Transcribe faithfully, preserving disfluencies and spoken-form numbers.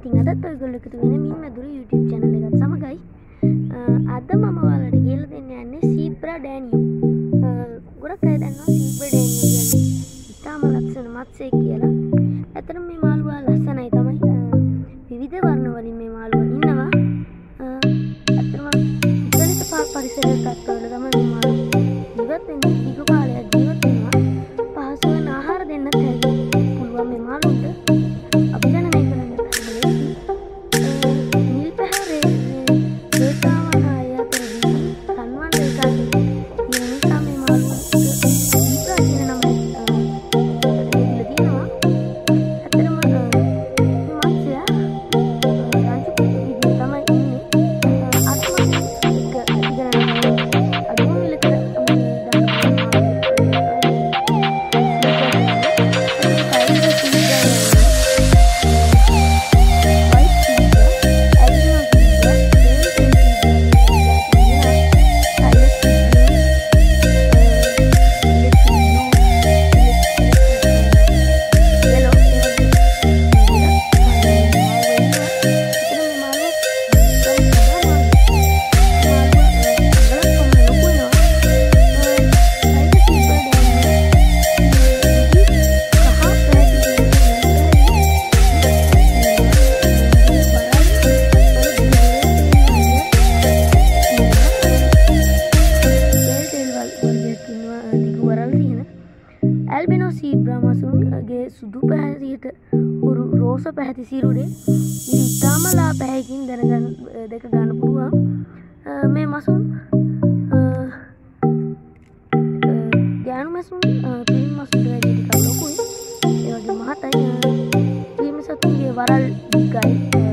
ඉතින් අදත් ඔයගොල්ලෝ එකතු වෙන්නේ මින් මැදුරු YouTube channel එකත් සමගයි. අද මම ඔයාලට කියලා දෙන්න යන්නේ සීබ්‍රා ඩෑනියෝ. ගොඩක් අය දන්නවා සීබ්‍රා ඩෑනියෝ කියන්නේ ඉතාම ලස්සන මත්ස්‍යයෙක් කියලා. ඇත්තටම මේ මාළුවා ලස්සනයි තමයි. විවිධ වර්ණ වලින් මේ මාළුවා ඉන්නවා. ඇත්තටම ඉතලිත පාක් පරිසරයක අත්වල තමයි මේ මාළුවා ජීවත් වෙන්නේ. දීර්ඝ කාලයක් ජීවත් වෙනවා. පහසුවෙන් ආහාර දෙන්නත් පුළුවන් මේ මාළුන්ට. අපි දැන් මේක ඇල්බිනෝ සීබ්‍රා මසුන්ගේ සුදු පැහැදියට උරු රෝස පැහැති සිරුරේ ඉතාම ලා පැහැකින් දැනගන්න දෙක ගන්න පුළුවන්. මේ මසුන් ගෑනු මසුන් පිරිමි මසුන්ට වැඩි ටිකක් ලොකුයි. ඒ වගේ මහතයි. පිරිමි සතුන්ගේ වරල් දිගයි.